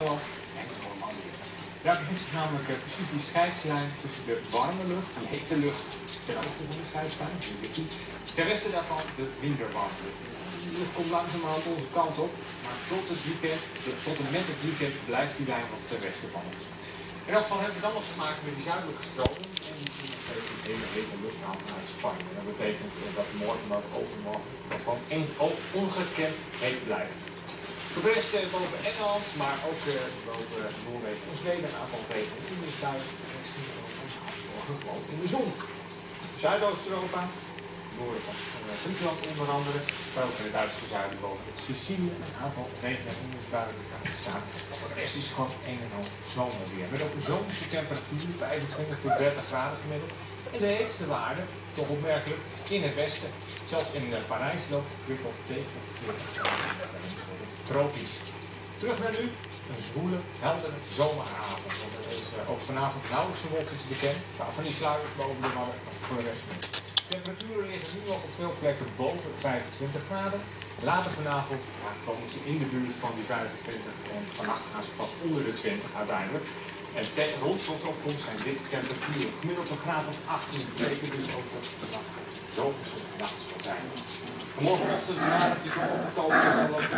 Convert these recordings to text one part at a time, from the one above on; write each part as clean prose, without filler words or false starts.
en Normandië. Daar bevindt zich namelijk precies die scheidslijn tussen de warme lucht, die hete lucht ten oosten van de scheidslijn, ten westen daarvan de minder warme lucht. De lucht komt langzamerhand onze kant op, maar tot en met het weekend blijft die lijn nog ten westen van ons. In elk geval hebben we dan nog te maken met die zuidelijke stroming en die doen nog steeds een hele hete lucht aan vanuit Spanje. Dat betekent dat morgen en overmorgen gewoon ongekend heet blijft. Voor de rest boven Engeland, maar ook boven Noorwegen en Zweden een aantal regenen in de zuid en westen morgen gewoon in de zon. Zuidoost-Europa, noorden van Griekenland onder andere, maar ook in het uiterste zuiden boven Sicilië een aantal regenen en onweersbuien gaan staan. Maar voor de rest is het gewoon een en al zomerweer. Met ook een zomerse temperatuur, 25 tot 30 graden gemiddeld. En de heetste waarde, toch opmerkelijk, in het westen. Zelfs in Parijs loopt het weer op tegen 40 graden. Tropisch. Terug naar nu. Een zwoele, heldere zomeravond. Want er is ook vanavond nauwelijks een wolkje te bekennen. Van die sluiers boven de Wadden, maar voor de rest niet. De temperaturen liggen nu nog op veel plekken boven 25 graden. Later vanavond komen ze in de buurt van die 25 en vannacht gaan ze pas onder de 20 uiteindelijk. En rond zonsopkomst zijn dit temperaturen gemiddeld een graad of 18. Dat betekent dus ook dat de nacht zomerse nacht zal zijn. Morgenochtend nadat de zon opgekomen is, dan loopt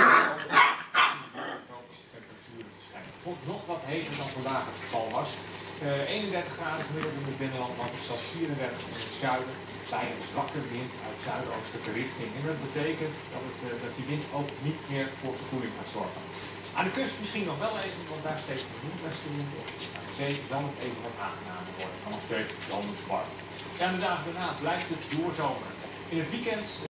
het tropische temperaturen verschijnen. Het wordt nog wat heter dan vandaag het geval was. 31 graden gemiddeld in het binnenland, maar zelfs 34 in het zuiden. Bij een zwakke wind uit zuidoostelijke richting. En dat betekent dat die wind ook niet meer voor verkoeling gaat zorgen. Aan de kust misschien nog wel even, want daar steekt de noordwestenwind op. Aan de zee zal het even wat aangenamer worden. Maar nog steeds zomers warm. Ja, en de dagen daarna blijft het doorzomeren. In het weekend